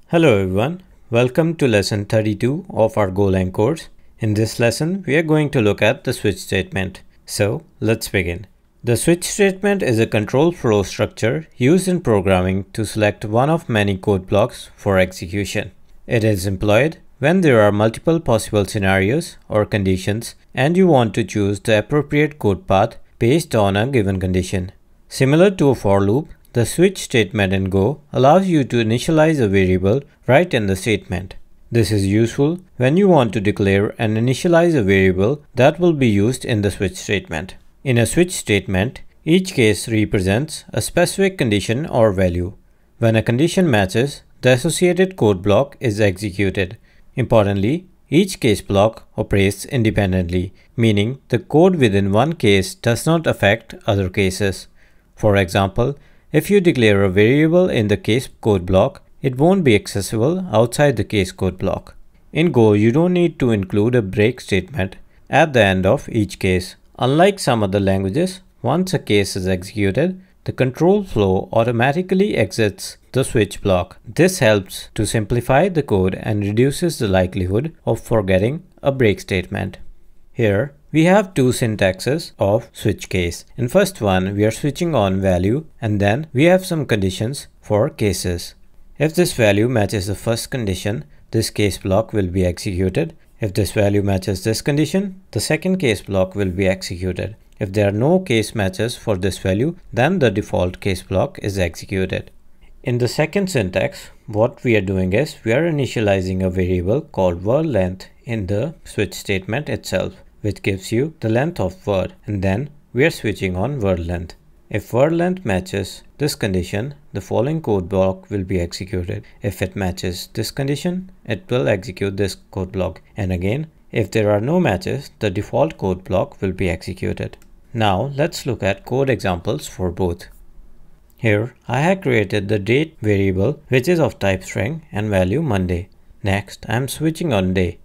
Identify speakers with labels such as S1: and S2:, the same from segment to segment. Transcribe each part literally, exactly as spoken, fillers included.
S1: Hello everyone, welcome to lesson thirty-two of our GoLang course. In this lesson, we are going to look at the switch statement. So let's begin. The switch statement is a control flow structure used in programming to select one of many code blocks for execution. It is employed when there are multiple possible scenarios or conditions and you want to choose the appropriate code path based on a given condition. Similar to a for loop, the switch statement in Go allows you to initialize a variable right in the statement. This is useful when you want to declare and initialize a variable that will be used in the switch statement. In a switch statement, each case represents a specific condition or value. When a condition matches, the associated code block is executed. Importantly, each case block operates independently, meaning the code within one case does not affect other cases. For example, if you declare a variable in the case code block, it won't be accessible outside the case code block. In Go, you don't need to include a break statement at the end of each case. Unlike some other languages, once a case is executed, the control flow automatically exits the switch block. This helps to simplify the code and reduces the likelihood of forgetting a break statement. Here, we have two syntaxes of switch case. In first one, we are switching on value and then we have some conditions for cases. If this value matches the first condition, this case block will be executed. If this value matches this condition, the second case block will be executed. If there are no case matches for this value, then the default case block is executed. In the second syntax, what we are doing is we are initializing a variable called word length in the switch statement itself, which gives you the length of word, and then we are switching on word length. If word length matches this condition, the following code block will be executed. If it matches this condition, it will execute this code block. And again, if there are no matches, the default code block will be executed. Now let's look at code examples for both. Here, I have created the date variable, which is of type string and value Monday. Next, I am switching on day.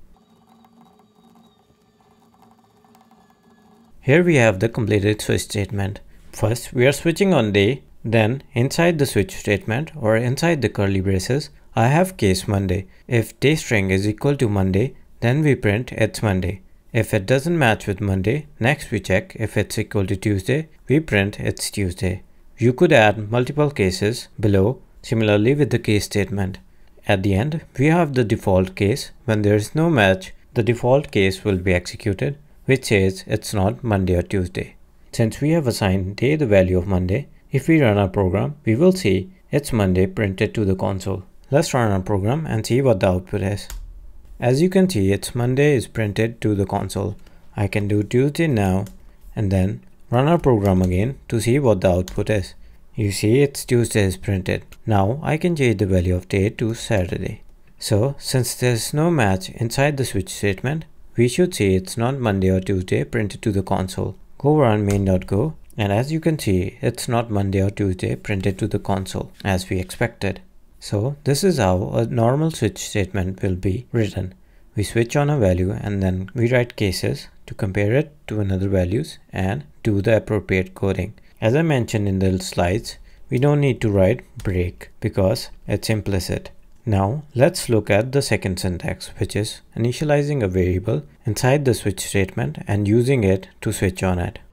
S1: Here we have the completed switch statement. First, we are switching on day, then inside the switch statement or inside the curly braces, I have case Monday. If day string is equal to Monday, then we print it's Monday. If it doesn't match with Monday, next we check if it's equal to Tuesday, we print it's Tuesday. You could add multiple cases below, similarly with the case statement. At the end, we have the default case. When there is no match, the default case will be executed, which says it's not Monday or Tuesday. Since we have assigned day the value of Monday, if we run our program, we will see it's Monday printed to the console. Let's run our program and see what the output is. As you can see, it's Monday is printed to the console. I can do Tuesday now and then run our program again to see what the output is. You see it's Tuesday is printed. Now I can change the value of day to Saturday. So since there's no match inside the switch statement, we should see it's not Monday or Tuesday printed to the console. Go run main.go and as you can see, it's not Monday or Tuesday printed to the console as we expected. So this is how a normal switch statement will be written. We switch on a value and then we write cases to compare it to another values and do the appropriate coding. As I mentioned in the slides, we don't need to write break because it's implicit. Now let's look at the second syntax, which is initializing a variable inside the switch statement and using it to switch on it.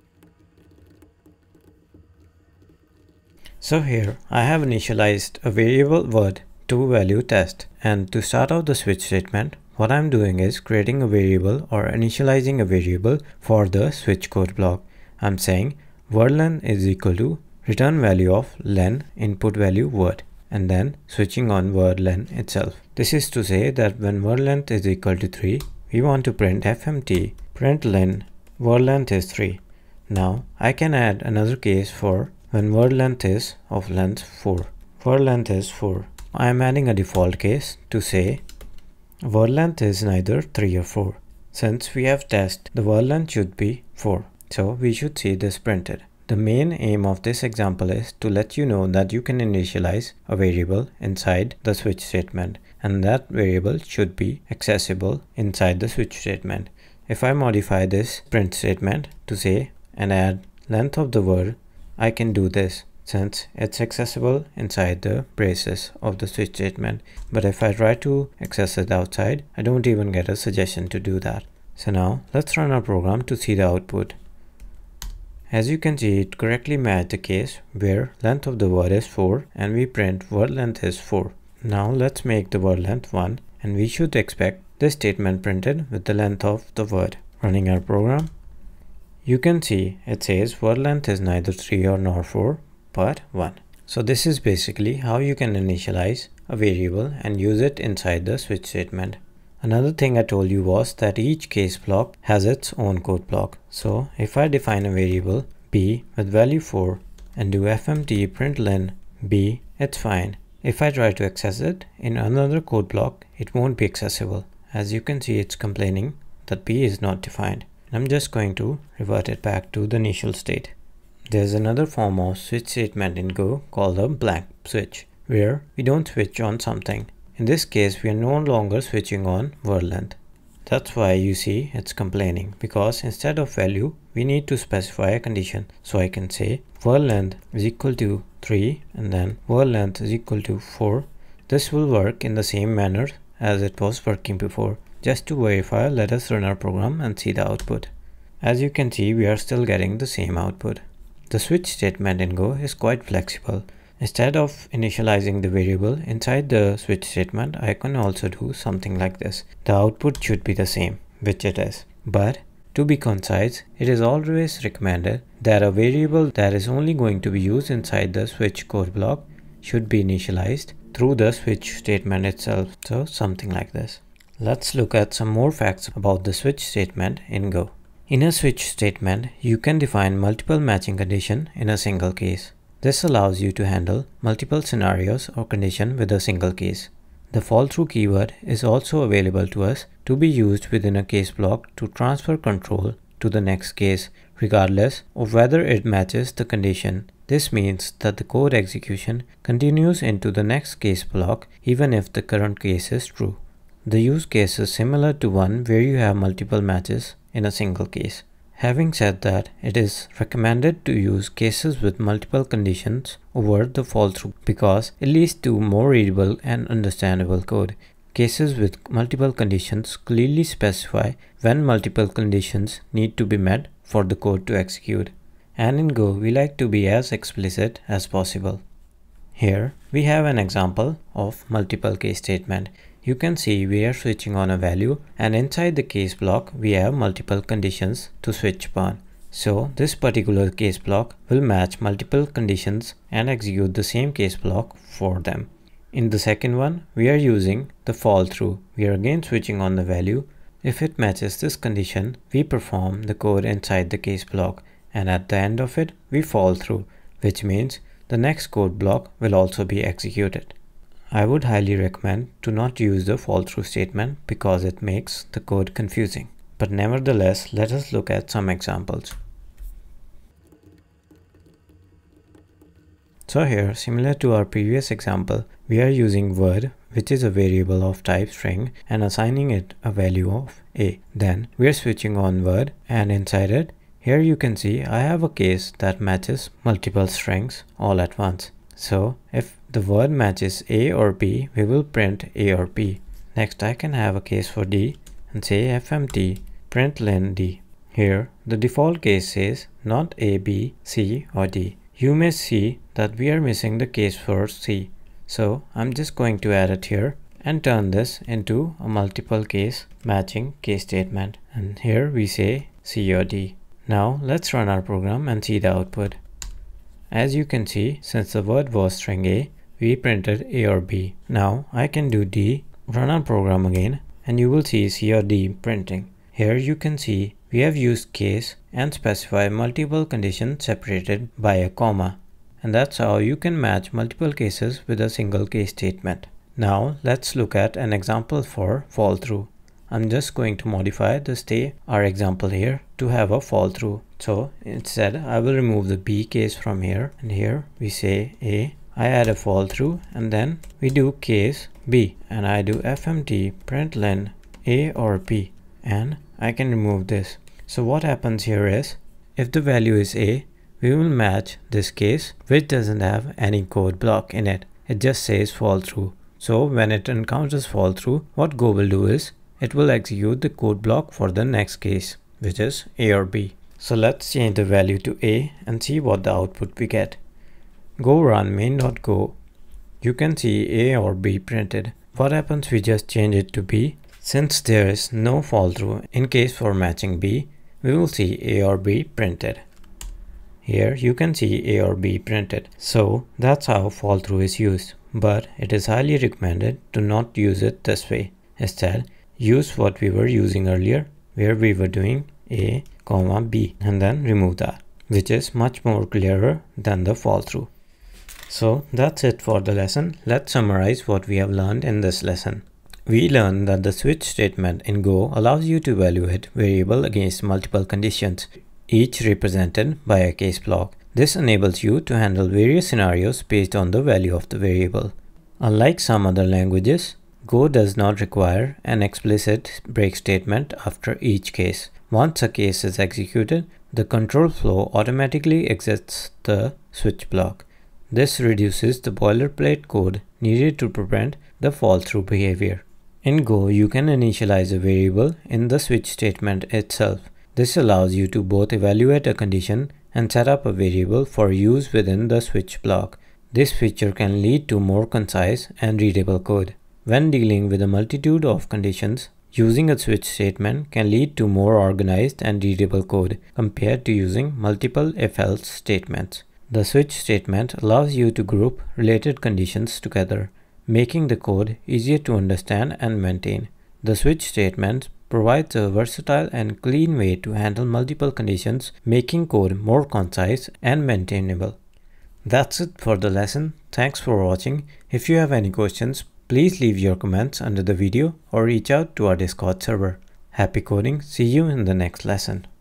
S1: So here I have initialized a variable word to value test, and to start out the switch statement, what I'm doing is creating a variable or initializing a variable for the switch code block. I'm saying word len is equal to return value of len input value word, and then switching on word len itself. This is to say that when word length is equal to three, we want to print fmt print len word length is three. Now I can add another case for when word length is of length four. Word length is four. I am adding a default case to say word length is neither three or four. Since we have test, the word length should be four. So we should see this printed. The main aim of this example is to let you know that you can initialize a variable inside the switch statement, and that variable should be accessible inside the switch statement. If I modify this print statement to say and add length of the word, I can do this. since it's accessible inside the braces of the switch statement. But if I try to access it outside, I don't even get a suggestion to do that. So now let's run our program to see the output. As you can see, it correctly matched the case where length of the word is four and we print word length is four. Now let's make the word length one and we should expect this statement printed with the length of the word. Running our program, you can see it says word length is neither three or nor four but one. So this is basically how you can initialize a variable and use it inside the switch statement. Another thing I told you was that each case block has its own code block. So if I define a variable b with value four and do fmt println b, it's fine. If I try to access it in another code block, it won't be accessible. As you can see, it's complaining that b is not defined. I'm just going to revert it back to the initial state. There's another form of switch statement in Go called a blank switch, where we don't switch on something. In this case, we are no longer switching on word length. That's why you see it's complaining, because instead of value, we need to specify a condition. So I can say word length is equal to three and then word length is equal to four. This will work in the same manner as it was working before. Just to verify, let us run our program and see the output. As you can see, we are still getting the same output. The switch statement in Go is quite flexible. Instead of initializing the variable inside the switch statement, I can also do something like this. The output should be the same, which it is. But to be concise, it is always recommended that a variable that is only going to be used inside the switch code block should be initialized through the switch statement itself. So something like this. Let's look at some more facts about the switch statement in Go. In a switch statement, you can define multiple matching conditions in a single case. This allows you to handle multiple scenarios or conditions with a single case. The fall through keyword is also available to us to be used within a case block to transfer control to the next case, regardless of whether it matches the condition. This means that the code execution continues into the next case block even if the current case is true. The use case is similar to one where you have multiple matches in a single case. Having said that, it is recommended to use cases with multiple conditions over the fall through because it leads to more readable and understandable code. Cases with multiple conditions clearly specify when multiple conditions need to be met for the code to execute. And in Go, we like to be as explicit as possible. Here, we have an example of multiple case statement. You can see we are switching on a value and inside the case block we have multiple conditions to switch upon. So this particular case block will match multiple conditions and execute the same case block for them. In the second one, we are using the fall through. We are again switching on the value. If it matches this condition, we perform the code inside the case block and at the end of it we fall through, which means the next code block will also be executed. I would highly recommend to not use the fall through statement because it makes the code confusing. But nevertheless, let us look at some examples. So here, similar to our previous example, we are using word, which is a variable of type string, and assigning it a value of a. Then we are switching on word and inside it, here you can see I have a case that matches multiple strings all at once. So if the word matches A or B, we will print A or B. Next, I can have a case for D and say fmt println D. Here, the default case says not A, B, C or D. You may see that we are missing the case for C. So I'm just going to add it here and turn this into a multiple case matching case statement. And here we say C or D. Now let's run our program and see the output. As you can see, since the word was string A, we printed A or B. Now I can do D, run our program again, and you will see C or D printing. Here you can see we have used case and specify multiple conditions separated by a comma. And that's how you can match multiple cases with a single case statement. Now let's look at an example for fall through. I'm just going to modify the stay our example here to have a fall through. So instead I will remove the B case from here and here we say A. I add a fall through and then we do case B and I do fmt println A or B and I can remove this. So what happens here is if the value is A, we will match this case which doesn't have any code block in it. It just says fall through. So when it encounters fall through, what Go will do is it will execute the code block for the next case, which is A or B. So let's change the value to A and see what the output we get. Go run main.go. You can see A or B printed. What happens, we just change it to B. Since there is no fall through in case for matching B, we will see A or B printed. Here you can see A or B printed. So that's how fall through is used, but it is highly recommended to not use it this way. Instead, use what we were using earlier, where we were doing A, comma B, and then remove that, which is much more clearer than the fall through. So that's it for the lesson. Let's summarize what we have learned in this lesson. We learned that the switch statement in Go allows you to evaluate variable against multiple conditions, each represented by a case block. This enables you to handle various scenarios based on the value of the variable. Unlike some other languages, Go does not require an explicit break statement after each case. Once a case is executed, the control flow automatically exits the switch block. This reduces the boilerplate code needed to prevent the fall-through behavior. In Go, you can initialize a variable in the switch statement itself. This allows you to both evaluate a condition and set up a variable for use within the switch block. This feature can lead to more concise and readable code. When dealing with a multitude of conditions, using a switch statement can lead to more organized and readable code compared to using multiple if-else statements. The switch statement allows you to group related conditions together, making the code easier to understand and maintain. The switch statement provides a versatile and clean way to handle multiple conditions, making code more concise and maintainable. That's it for the lesson. Thanks for watching. If you have any questions, please leave your comments under the video or reach out to our Discord server. Happy coding. See you in the next lesson.